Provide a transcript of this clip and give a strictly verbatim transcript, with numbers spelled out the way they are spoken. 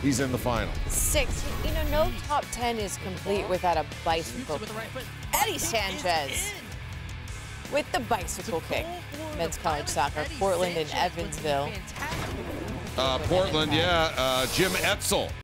he's in the final. Six. You know, no top ten is complete without a bicycle. Eddie Sanchez with the bicycle kick. Men's college soccer, Portland and Evansville. Uh, Portland, yeah, uh, Jim Etzel.